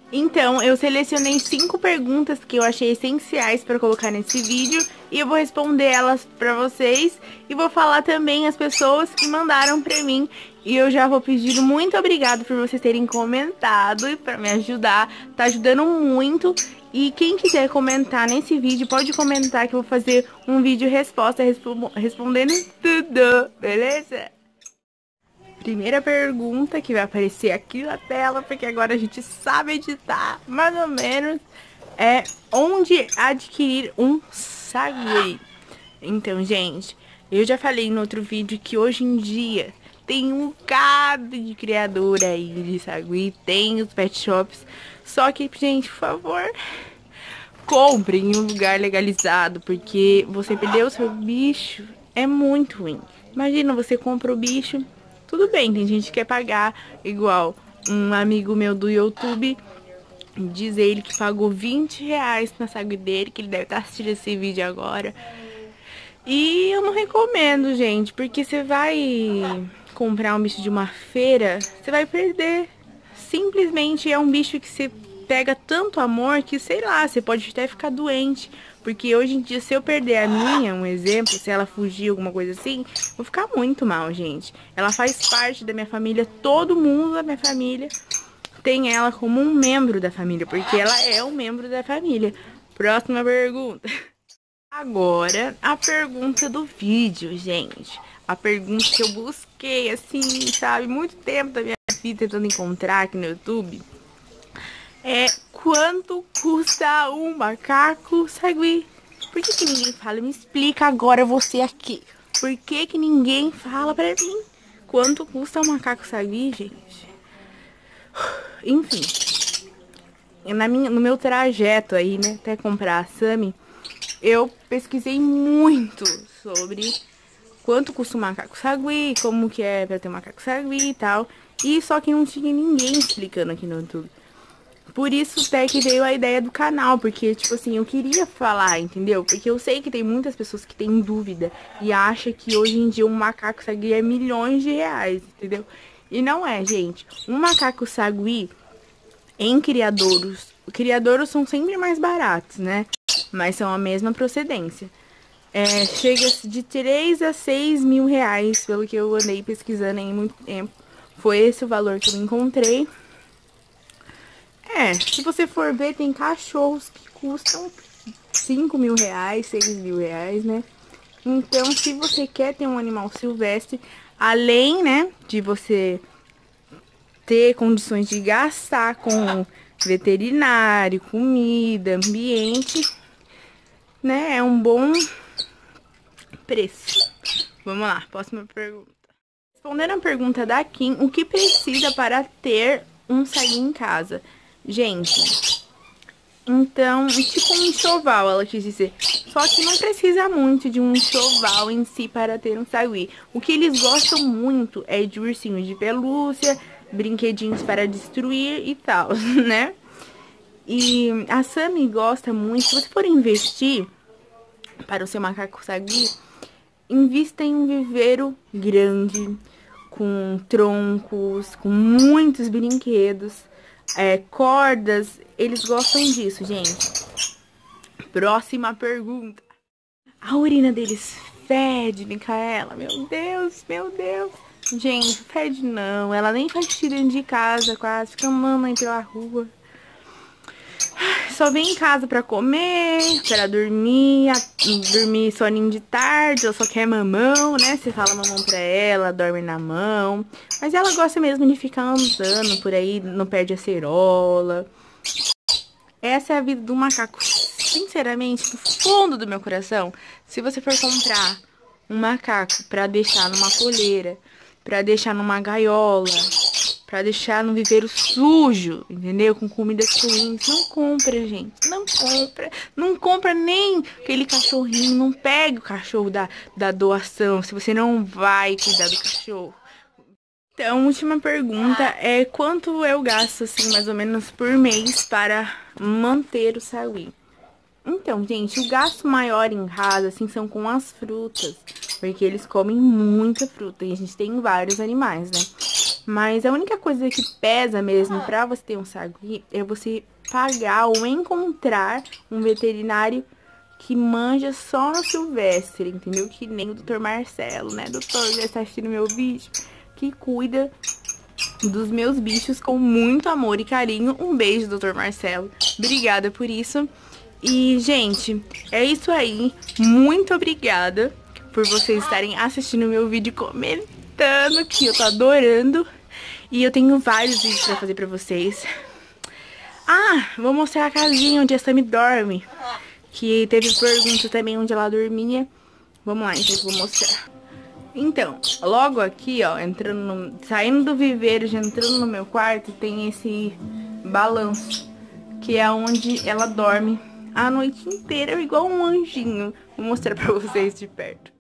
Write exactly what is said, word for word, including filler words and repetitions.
Então, eu selecionei cinco perguntas que eu achei essenciais para colocar nesse vídeo e eu vou responder elas para vocês e vou falar também as pessoas que mandaram para mim. E eu já vou pedir muito obrigado por vocês terem comentado e para me ajudar, tá ajudando muito. E quem quiser comentar nesse vídeo, pode comentar que eu vou fazer um vídeo resposta respondendo tudo, beleza? Primeira pergunta que vai aparecer aqui na tela, porque agora a gente sabe editar, mais ou menos, é onde adquirir um sagui. Então, gente, eu já falei no outro vídeo que hoje em dia tem um bocado de criador aí de sagui, tem os pet shops, só que, gente, por favor, compre em um lugar legalizado, porque você perder o seu bicho é muito ruim. Imagina, você compra o bicho, tudo bem, tem gente que quer pagar, igual um amigo meu do YouTube, diz ele que pagou vinte reais na sagui dele, que ele deve estar assistindo esse vídeo agora. E eu não recomendo, gente, porque você vai comprar um bicho de uma feira, você vai perder. Simplesmente é um bicho que você pega tanto amor que, sei lá, você pode até ficar doente. Porque hoje em dia, se eu perder a minha, um exemplo, se ela fugir, alguma coisa assim, vou ficar muito mal, gente. Ela faz parte da minha família, todo mundo da minha família tem ela como um membro da família, porque ela é um membro da família. Próxima pergunta. Agora, a pergunta do vídeo, gente. A pergunta que eu busquei, assim, sabe, muito tempo da minha vida tentando encontrar aqui no YouTube. É, quanto custa um macaco sagui? Por que que ninguém fala? Me explica agora você aqui. Por que que ninguém fala pra mim? Quanto custa um macaco sagui, gente? Enfim. Na minha, no meu trajeto aí, né, até comprar a Sami, eu pesquisei muito sobre quanto custa um macaco sagui, como que é pra ter um macaco sagui e tal. E só que não tinha ninguém explicando aqui no YouTube. Por isso até que veio a ideia do canal, porque, tipo assim, eu queria falar, entendeu? Porque eu sei que tem muitas pessoas que têm dúvida e acham que hoje em dia um macaco sagui é milhões de reais, entendeu? E não é, gente. Um macaco sagui em criadouros, criadouros são sempre mais baratos, né? Mas são a mesma procedência. É, chega de três a seis mil reais, pelo que eu andei pesquisando em muito tempo. Foi esse o valor que eu encontrei. É, se você for ver, tem cachorros que custam cinco mil reais, seis mil reais, né? Então, se você quer ter um animal silvestre, além, né, de você ter condições de gastar com veterinário, comida, ambiente, né, é um bom preço. Vamos lá, próxima pergunta. Respondendo a pergunta da Kim, o que precisa para ter um sagui em casa? Gente, então, tipo um enxoval, ela quis dizer. Só que não precisa muito de um enxoval em si para ter um sagui. O que eles gostam muito é de ursinhos de pelúcia, brinquedinhos para destruir e tal, né? E a Sami gosta muito, se você for investir para o seu macaco sagui, invista em um viveiro grande, com troncos, com muitos brinquedos. É, cordas, eles gostam disso, gente. Próxima pergunta. A urina deles fede, Micaela? Meu Deus, meu Deus. Gente, fede não. Ela nem faz xixi dentro de casa, quase. Fica mamãe pela rua. Só vem em casa pra comer, pra dormir, dormir soninho de tarde, ela só quer mamão, né? Você fala mamão pra ela, dorme na mão. Mas ela gosta mesmo de ficar andando por aí, não perde a cerola. Essa é a vida do macaco. Sinceramente, no fundo do meu coração, se você for comprar um macaco pra deixar numa coleira, pra deixar numa gaiola, pra deixar no viveiro sujo, entendeu? Com comidas ruins. Não compra, gente. Não compra. Não compra nem aquele cachorrinho. Não pegue o cachorro da, da doação, se você não vai cuidar do cachorro. Então, última pergunta é quanto eu gasto, assim, mais ou menos por mês para manter o sagui? Então, gente, o gasto maior em casa, assim, são com as frutas. Porque eles comem muita fruta e a gente tem vários animais, né? Mas a única coisa que pesa mesmo pra você ter um sagui é você pagar ou encontrar um veterinário que manja só no silvestre, entendeu? Que nem o doutor Marcelo, né? Doutor, já está assistindo meu vídeo? Que cuida dos meus bichos com muito amor e carinho. Um beijo, doutor Marcelo. Obrigada por isso. E, gente, é isso aí. Muito obrigada por vocês estarem assistindo meu vídeo, comentando, que eu tô adorando. E eu tenho vários vídeos pra fazer pra vocês. Ah, vou mostrar a casinha onde a Sammy dorme. Que teve pergunta também onde ela dormia. Vamos lá, então eu vou mostrar. Então, logo aqui, ó, entrando no, saindo do viveiro, já entrando no meu quarto, tem esse balanço, que é onde ela dorme a noite inteira, igual um anjinho. Vou mostrar pra vocês de perto.